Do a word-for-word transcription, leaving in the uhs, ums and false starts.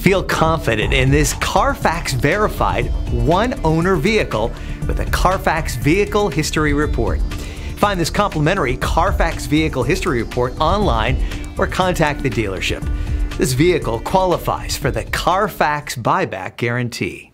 Feel confident in this Carfax verified one-owner vehicle with a Carfax Vehicle History Report. Find this complimentary Carfax Vehicle History Report online or contact the dealership. This vehicle qualifies for the Carfax Buyback Guarantee.